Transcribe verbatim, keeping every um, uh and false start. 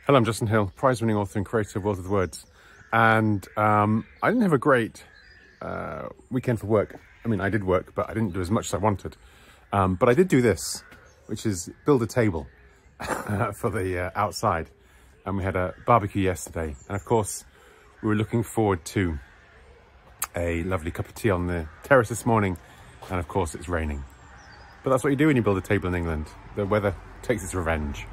Hello, I'm Justin Hill, prize-winning author and creator of World of Words. And um, I didn't have a great uh, weekend for work. I mean, I did work, but I didn't do as much as I wanted. Um, but I did do this, which is build a table for the uh, outside. And we had a barbecue yesterday. And of course, we were looking forward to a lovely cup of tea on the terrace this morning. And of course, it's raining. But that's what you do when you build a table in England. The weather takes its revenge.